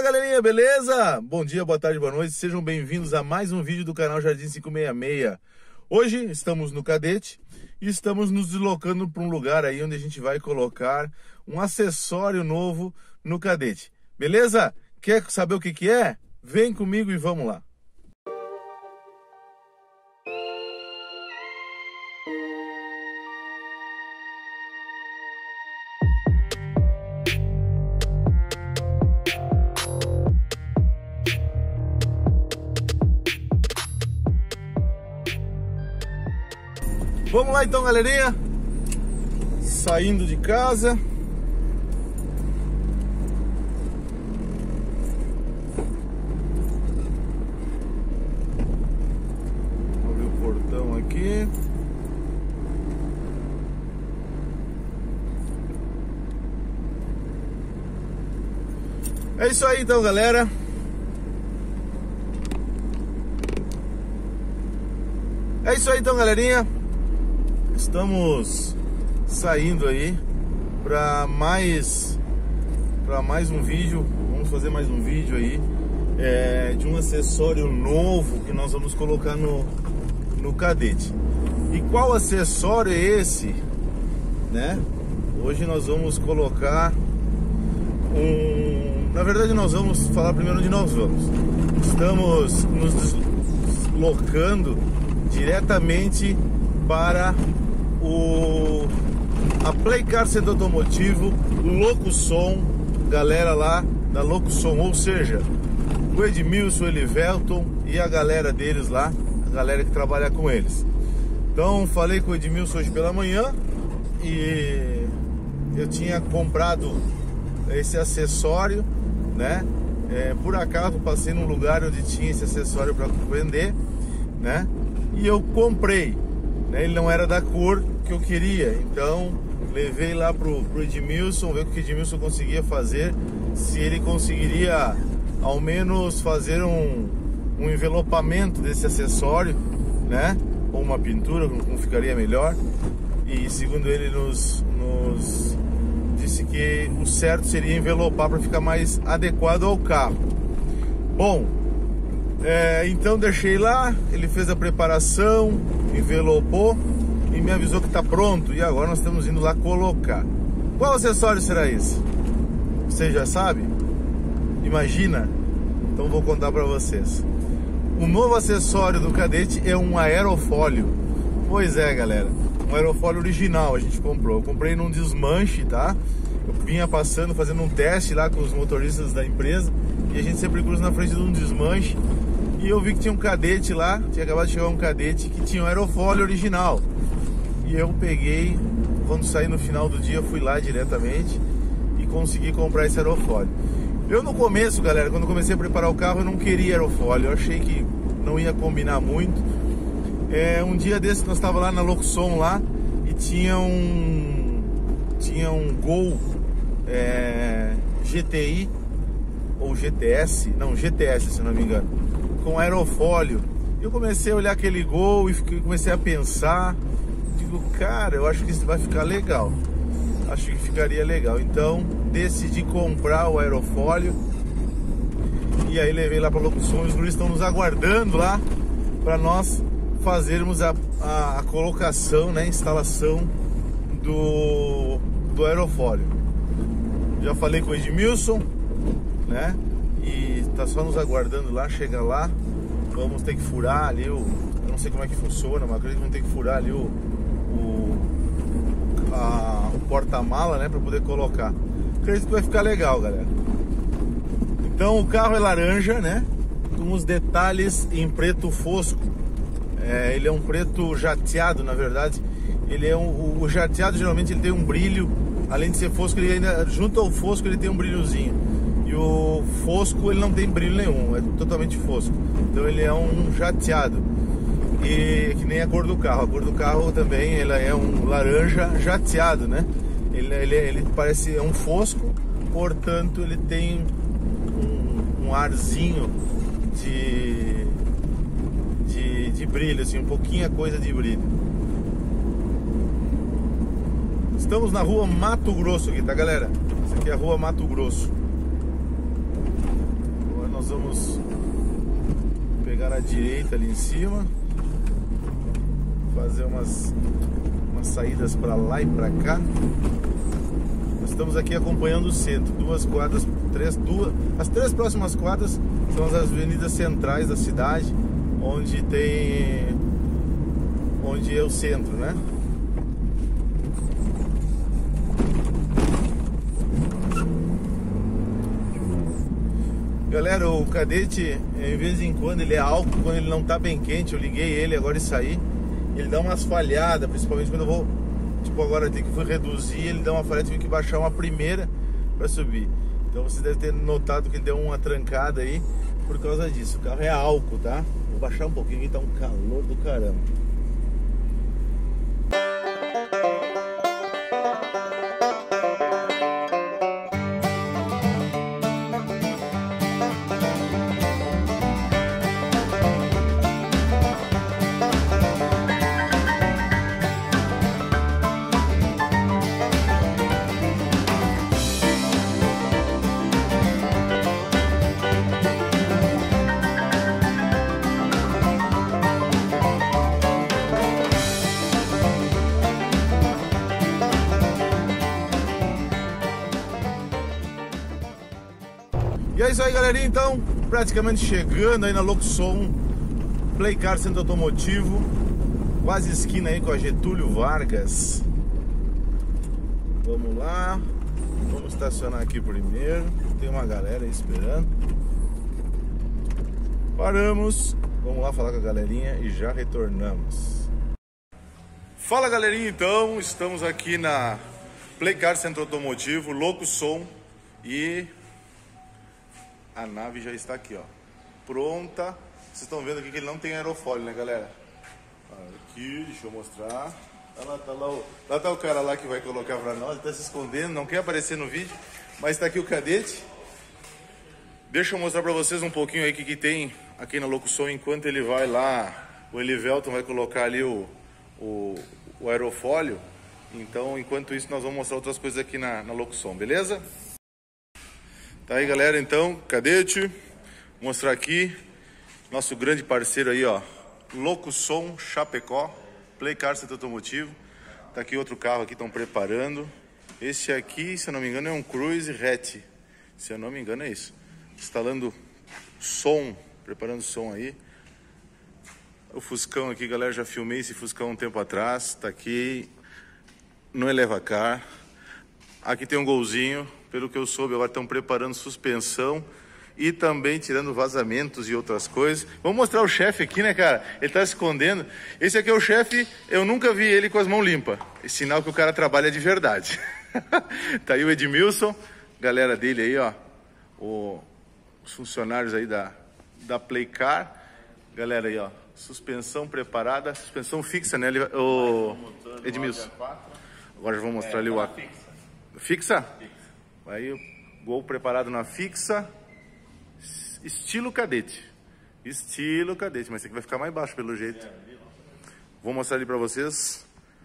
galerinha, beleza? Bom dia, boa tarde, boa noite, sejam bem-vindos a mais um vídeo do canal Jardim 566. Hoje estamos no Cadete e estamos nos deslocando para um lugar aí onde a gente vai colocar um acessório novo no Cadete, beleza? Quer saber o que é? Vem comigo e vamos lá. Vamos lá então, galerinha, saindo de casa. Vou abrir o portão aqui. É isso aí então, galera. É isso aí então, galerinha. Estamos saindo aí para mais um vídeo. Vamos fazer mais um vídeo aí de um acessório novo que nós vamos colocar no Cadete. E qual acessório é esse, né? Hoje nós vamos colocar na verdade nós vamos falar primeiro onde nós vamos. Estamos nos deslocando diretamente para a Playcar Centro Automotivo Locuson, galera lá da Locuson, ou seja, o Edmilson, o Elivelton e a galera deles lá, a galera que trabalha com eles. Então falei com o Edmilson hoje pela manhã e eu tinha comprado esse acessório, né? Por acaso passei num lugar onde tinha esse acessório para vender, né? E eu comprei. Ele não era da cor que eu queria, então levei lá pro Edmilson, ver o que o Edmilson conseguia fazer, se ele conseguiria ao menos fazer um envelopamento desse acessório, né? Ou uma pintura, como ficaria melhor. E segundo ele nos disse que o certo seria envelopar para ficar mais adequado ao carro. Bom, então deixei lá, ele fez a preparação, envelopou e me avisou que está pronto. E agora nós estamos indo lá colocar. Qual acessório será esse? Você já sabe? Imagina? Então vou contar para vocês. O novo acessório do Cadete é um aerofólio. Pois é, galera, um aerofólio original a gente comprou. Eu comprei num desmanche, tá? Eu vinha passando, fazendo um teste lá com os motoristas da empresa e a gente sempre cruza na frente de um desmanche. E eu vi que tinha um Cadete lá, tinha acabado de chegar um Cadete que tinha um aerofólio original. E eu peguei, quando saí no final do dia, fui lá diretamente e consegui comprar esse aerofólio. Eu no começo, galera, quando comecei a preparar o carro, eu não queria aerofólio, eu achei que não ia combinar muito. Um dia desse nós estávamos lá na Locuson lá e tinha um Gol GTI ou GTS, não, GTS se não me engano, com aerofólio. Eu comecei a olhar aquele Gol e comecei a pensar, digo, cara, eu acho que isso vai ficar legal, acho que ficaria legal. Então decidi comprar o aerofólio e aí levei lá para a Locução. Os guris estão nos aguardando lá para nós fazermos a colocação, né, instalação do aerofólio. Já falei com o Edmilson, né? E tá só nos aguardando lá, chega lá, vamos ter que furar ali eu não sei como é que funciona, mas acredito que vamos ter que furar ali o porta-mala, né, para poder colocar. Acredito que vai ficar legal, galera. Então o carro é laranja, né, com os detalhes em preto fosco. Ele é um preto jateado, na verdade. Ele é o jateado, geralmente ele tem um brilho, além de ser fosco, ele ainda, junto ao fosco, ele tem um brilhozinho. E o fosco, ele não tem brilho nenhum, é totalmente fosco. Então ele é um jateado. E que nem a cor do carro. A cor do carro também, ela é um laranja jateado, né? Ele parece um fosco, portanto ele tem um arzinho de brilho, assim, um pouquinho coisa de brilho. Estamos na rua Mato Grosso aqui, tá, galera? Essa aqui é a rua Mato Grosso. à direita ali em cima. Fazer umas saídas para lá e para cá. Nós estamos aqui acompanhando o centro. As três próximas quadras são as avenidas centrais da cidade, onde é o centro, né? Galera, o Cadete, em vez em quando ele é alto, quando ele não tá bem quente, eu liguei ele agora e saí, ele dá umas falhadas, principalmente quando eu vou, tipo agora tem que fui reduzir, ele dá uma falhada, tive que baixar uma primeira para subir. Então você deve ter notado que ele deu uma trancada aí por causa disso. O carro é álcool, tá? Vou baixar um pouquinho que tá um calor do caramba. E é isso aí, galerinha, então, praticamente chegando aí na Locuson, Playcar Centro Automotivo, quase esquina aí com a Getúlio Vargas. Vamos lá, vamos estacionar aqui primeiro, tem uma galera aí esperando. Paramos, vamos lá falar com a galerinha e já retornamos. Fala, galerinha, então, estamos aqui na Playcar Centro Automotivo, Locuson, e a nave já está aqui, ó, pronta. Vocês estão vendo aqui que ele não tem aerofólio, né, galera? Aqui, deixa eu mostrar. Lá tá o cara lá que vai colocar pra nós. Ele tá se escondendo, não quer aparecer no vídeo, mas tá aqui o Cadete. Deixa eu mostrar pra vocês um pouquinho aí que tem aqui na Locuson. Enquanto ele vai lá, o Elivelton vai colocar ali o aerofólio. Então, enquanto isso, nós vamos mostrar outras coisas aqui na Locuson, beleza? Tá aí, galera, então, Cadete, vou mostrar aqui, nosso grande parceiro aí, ó, Locuson Chapecó, Playcar Centro Automotivo. Tá aqui outro carro aqui, estão preparando. Esse aqui, se eu não me engano, é um Cruze hatch, se eu não me engano é isso. Instalando som, preparando som aí. O Fuscão aqui, galera, já filmei esse Fuscão um tempo atrás, tá aqui no Elevacar. Aqui tem um Golzinho. Pelo que eu soube, agora estão preparando suspensão e também tirando vazamentos e outras coisas. Vamos mostrar o chefe aqui, né, cara? Ele tá se escondendo. Esse aqui é o chefe, eu nunca vi ele com as mãos limpas. É sinal que o cara trabalha de verdade. Tá aí o Edmilson, galera dele aí, ó. Os funcionários aí da Playcar. Galera aí, ó. Suspensão preparada, suspensão fixa, né, o Edmilson? Agora já vou mostrar ali o... Fixa? Aí o Gol preparado na fixa, estilo Cadete. Estilo Cadete, mas esse aqui vai ficar mais baixo pelo jeito. Vou mostrar ali pra vocês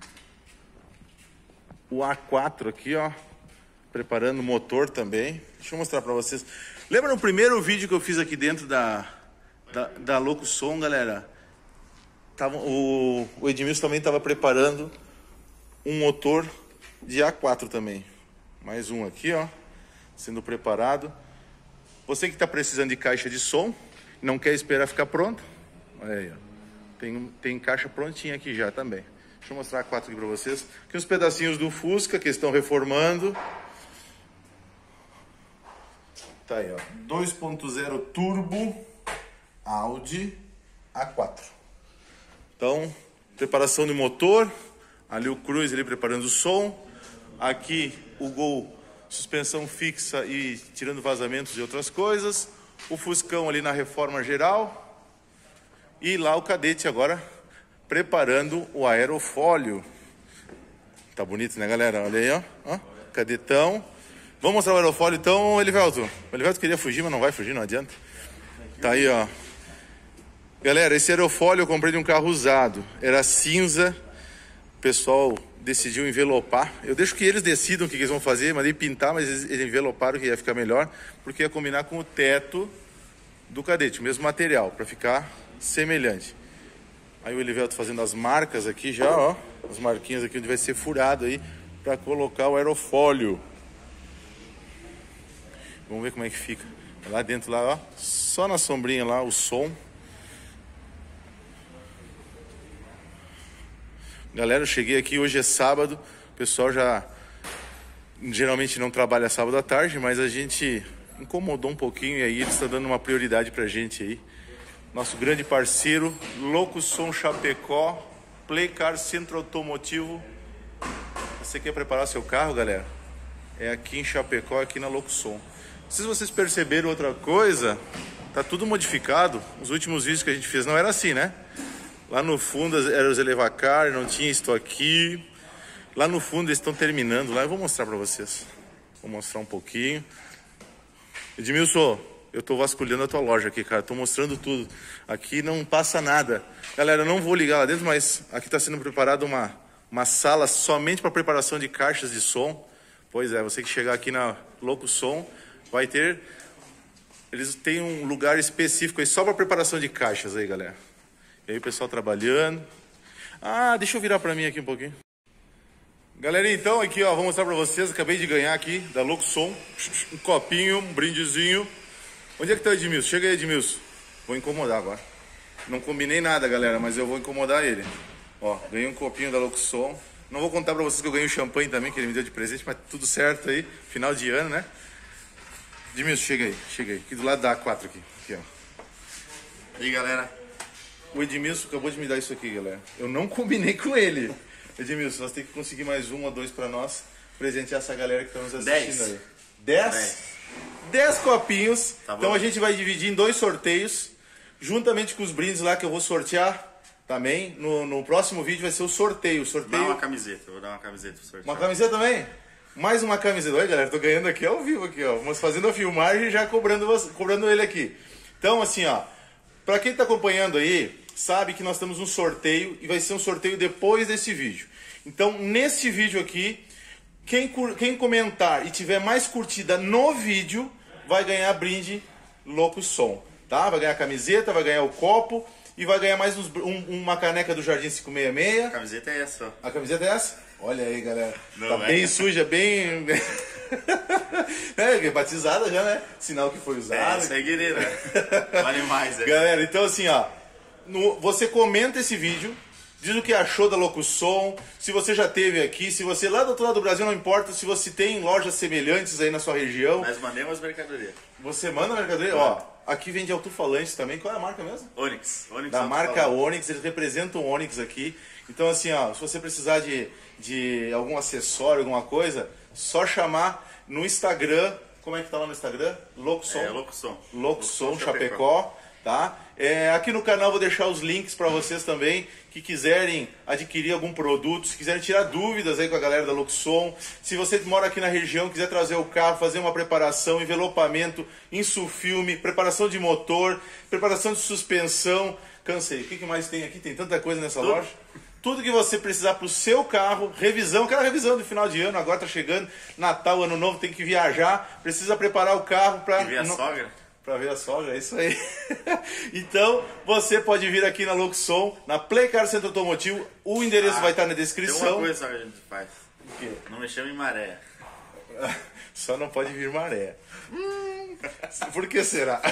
o A4 aqui, ó, preparando o motor também. Deixa eu mostrar pra vocês. Lembra no primeiro vídeo que eu fiz aqui dentro da Locuson, galera? O Edmilson também estava preparando um motor de A4 também. Mais um aqui, ó, sendo preparado. Você que está precisando de caixa de som, não quer esperar ficar pronto, olha aí, ó. Tem caixa prontinha aqui já também. Deixa eu mostrar a 4 aqui para vocês. Aqui os pedacinhos do Fusca que estão reformando. Tá aí, ó, 2.0 turbo Audi A4. Então, preparação de motor. Ali o Cruze ali preparando o som. Aqui o Gol, suspensão fixa e tirando vazamentos e outras coisas. O Fuscão ali na reforma geral. E lá o Cadete agora preparando o aerofólio. Tá bonito, né, galera? Olha aí, ó. Cadetão. Vamos mostrar o aerofólio então, Elivelton. O Elivelton queria fugir, mas não vai fugir, não adianta. Tá aí, ó. Galera, esse aerofólio eu comprei de um carro usado. Era cinza. O pessoal decidiu envelopar. Eu deixo que eles decidam o que eles vão fazer, mandei pintar, mas eles enveloparam que ia ficar melhor, porque ia combinar com o teto do Cadete, o mesmo material, para ficar semelhante. Aí o Elivelto fazendo as marcas aqui já, ó. As marquinhas aqui onde vai ser furado aí para colocar o aerofólio. Vamos ver como é que fica. Lá dentro, lá, ó. Só na sombrinha lá, o som. Galera, eu cheguei aqui, hoje é sábado. O pessoal já geralmente não trabalha sábado à tarde, mas a gente incomodou um pouquinho e aí eles estão dando uma prioridade pra gente aí. Nosso grande parceiro, Locuson Chapecó, Playcar Centro Automotivo. Você quer preparar seu carro, galera? É aqui em Chapecó, aqui na Locuson. Se vocês perceberam outra coisa, tá tudo modificado. Os últimos vídeos que a gente fez não era assim, né? Lá no fundo eram os Elevacar, não tinha isso aqui. Lá no fundo eles estão terminando lá. Eu vou mostrar pra vocês. Vou mostrar um pouquinho. Edmilson, eu tô vasculhando a tua loja aqui, cara. Tô mostrando tudo. Aqui não passa nada. Galera, eu não vou ligar lá dentro, mas aqui tá sendo preparada uma sala somente para preparação de caixas de som. Pois é, você que chegar aqui na Locuson vai ter... Eles têm um lugar específico aí só para preparação de caixas aí, galera. E aí o pessoal trabalhando. Ah, deixa eu virar para mim aqui um pouquinho. Galera, então aqui ó, vou mostrar para vocês. Acabei de ganhar aqui da Locuson um copinho, um brindezinho. Onde é que tá o Edmilson? Chega aí, Edmilson. Vou incomodar agora. Não combinei nada, galera, mas eu vou incomodar ele. Ó, ganhei um copinho da Locuson. Não vou contar pra vocês que eu ganhei um champanhe também, que ele me deu de presente, mas tudo certo aí. Final de ano, né? Edmilson, chega aí, chega aí. Aqui do lado da A4 aqui. Aqui, ó. E aí, galera? O Edmilson acabou de me dar isso aqui, galera. Eu não combinei com ele. Edmilson, nós temos que conseguir mais um ou dois pra nós presentear essa galera que está nos assistindo aí. 10 copinhos. Tá, então a gente vai dividir em 2 sorteios, juntamente com os brindes lá que eu vou sortear também. No próximo vídeo vai ser o sorteio. Dá uma camiseta, eu vou dar uma camiseta pro sorteio. Uma camiseta também? Mais uma camiseta. Olha, galera, tô ganhando aqui ao vivo aqui, ó. Mas fazendo a filmagem e já cobrando ele aqui. Então, assim, ó, pra quem tá acompanhando aí, sabe que nós temos um sorteio e vai ser um sorteio depois desse vídeo. Então, nesse vídeo aqui, quem comentar e tiver mais curtida no vídeo vai ganhar brinde Locuson, tá? Vai ganhar a camiseta, vai ganhar o copo e vai ganhar mais uma caneca do Jardim 566. A camiseta é essa, ó. A camiseta é essa? Olha aí, galera. Não, tá bem suja, bem... batizada já, né? Sinal que foi usada. Essa é guerreira. Vale mais, é. Galera, então assim, ó. Você comenta esse vídeo, diz o que achou da Locuson, se você já teve aqui, se você lá do outro lado do Brasil, não importa, se você tem lojas semelhantes aí na sua região. Nós mandamos mercadoria. Você manda mercadoria? Ó, aqui vende alto-falantes também. Qual é a marca mesmo? Onix. Da marca Onix, eles representam o Onix aqui. Então assim, ó, se você precisar de algum acessório, alguma coisa, só chamar no Instagram. Como é que tá lá no Instagram? Locuson. É, Locuson. Locuson Chapecó, tá? Aqui no canal vou deixar os links para vocês também que quiserem adquirir algum produto, se quiserem tirar dúvidas aí com a galera da Locuson. Se você mora aqui na região, quiser trazer o carro, fazer uma preparação, envelopamento, insufilme, preparação de motor, preparação de suspensão. Cansei. O que mais tem aqui? Tem tanta coisa nessa loja. Tudo que você precisar para o seu carro, revisão, aquela revisão do final de ano, agora tá chegando, Natal, Ano Novo, tem que viajar, precisa preparar o carro para... ver a sogra? Para ver a sogra, é isso aí. Então, você pode vir aqui na Locuson, na Playcar Centro Automotivo, o endereço vai estar na descrição. Tem uma coisa que a gente faz. O quê? Não mexemos em maré. Só não pode vir maré. Por que será?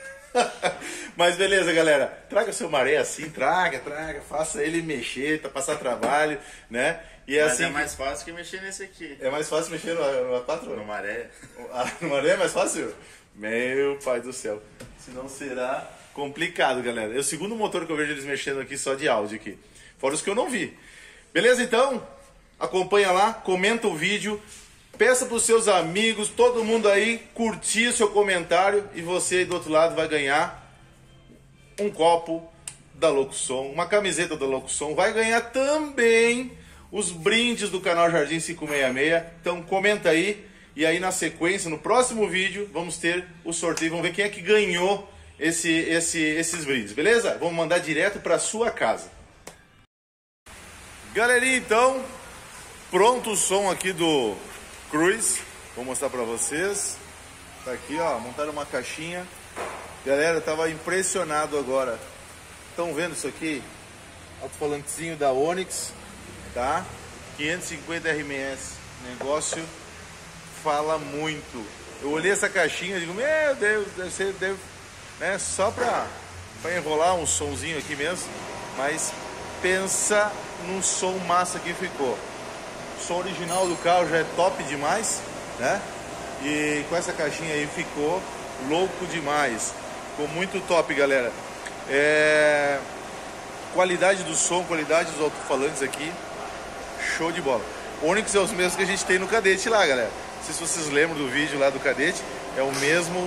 Mas beleza, galera. Traga seu maré assim, traga, faça ele mexer, passar trabalho, né? E Mas assim é mais fácil que mexer nesse aqui. É mais fácil mexer no A4? No maré. No maré é mais fácil? Meu pai do céu. Senão será complicado, galera. É o segundo motor que eu vejo eles mexendo aqui só de áudio aqui. Fora os que eu não vi. Beleza, então? Acompanha lá, comenta o vídeo. Peça para os seus amigos, todo mundo aí, curtir o seu comentário. E você aí do outro lado vai ganhar um copo da Locuson, uma camiseta da Locuson. Vai ganhar também os brindes do canal Jardim 566. Então comenta aí. E aí na sequência, no próximo vídeo, vamos ter o sorteio. Vamos ver quem é que ganhou esses brindes, beleza? Vamos mandar direto para sua casa. Galerinha, então, pronto o som aqui do Cruze. Vou mostrar para vocês. Tá aqui, ó, montaram uma caixinha. Galera, eu tava impressionado agora Estão vendo isso aqui? Alto-falantezinho da Onix, tá? 550 RMS. Negócio fala muito. Eu olhei essa caixinha e digo, meu Deus, deve, né? Só pra enrolar um sonzinho aqui mesmo. Mas pensa num som massa que ficou. O som original do carro já é top demais, né? E com essa caixinha aí ficou louco demais. Ficou muito top, galera. Qualidade do som, qualidade dos alto-falantes aqui, show de bola. Onix é os mesmos que a gente tem no Kadett lá, galera. Não sei se vocês lembram do vídeo lá do Kadett. É o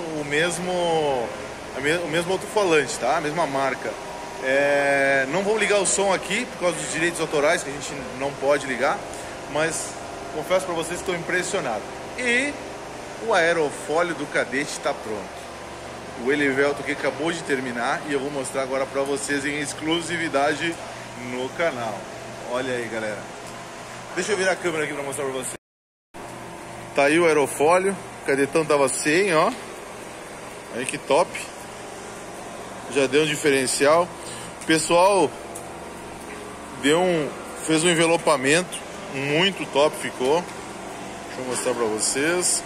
mesmo alto-falante, tá? A mesma marca. Não vou ligar o som aqui por causa dos direitos autorais, que a gente não pode ligar. Mas confesso para vocês que estou impressionado. E o aerofólio do Kadett está pronto. O Elivelton que acabou de terminar e eu vou mostrar agora para vocês em exclusividade no canal. Olha aí, galera. Deixa eu virar a câmera aqui para mostrar para vocês. Tá aí o aerofólio. O Kadettão tava sem, ó. Aí que top. Já deu um diferencial. O pessoal fez um envelopamento muito top, ficou. Deixa eu mostrar para vocês.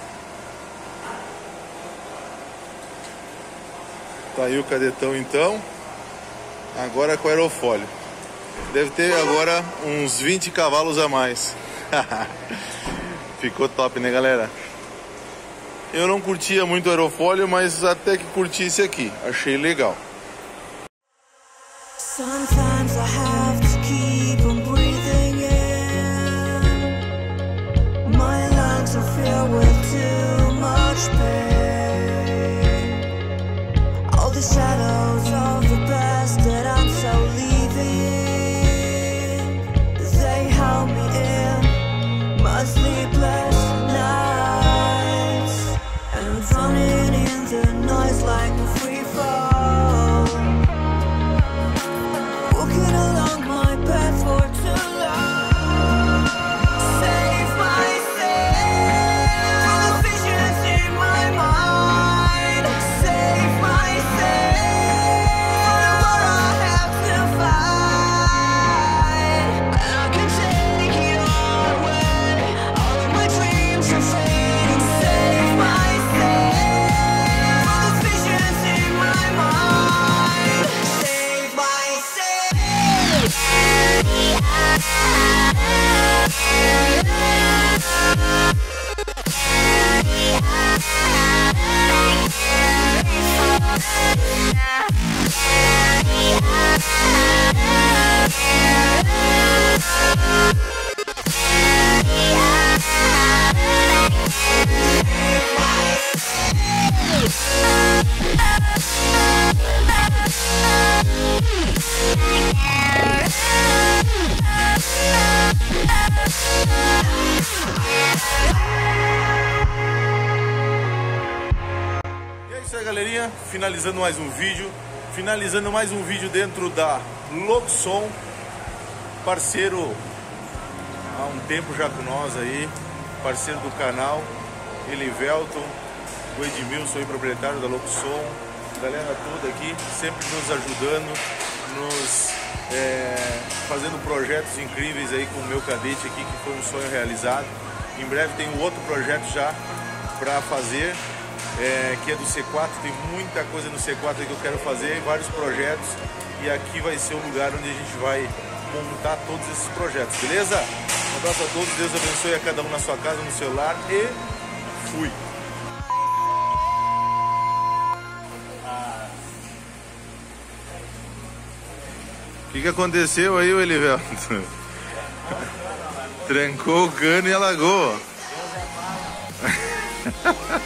Tá aí o Kadettão então. Agora com aerofólio. Deve ter agora uns 20 cavalos a mais. Ficou top, né, galera? Eu não curtia muito o aerofólio, mas até que curti esse aqui. Achei legal. Sometimes I have to keep on breathing in. My lungs are filled with too much pain. All the shadows of the past that I'm so leaving, they held me in my sleepless nights, and I'm running in the noise like a free fall, walking along my path for too long. Save myself from the visions in my mind. Save myself from the war I have to fight. And I can take it all away. All of my dreams are fading. Save myself from the visions in my mind. Save E é isso aí, galerinha, finalizando mais um vídeo dentro da Loxon, parceiro há um tempo já com nós aí, parceiro do canal, Elivelton, o Edmilson aí, proprietário da Loxon, galera toda aqui, sempre nos ajudando, fazendo projetos incríveis aí com o meu Kadett aqui, que foi um sonho realizado. Em breve tem um outro projeto já para fazer, que é do C4, tem muita coisa no C4 que eu quero fazer, vários projetos, e aqui vai ser o lugar onde a gente vai montar todos esses projetos, beleza? Um abraço a todos, Deus abençoe a cada um na sua casa, no seu lar, e fui! O que aconteceu aí, o Elivelton? Trancou o cano e alagou.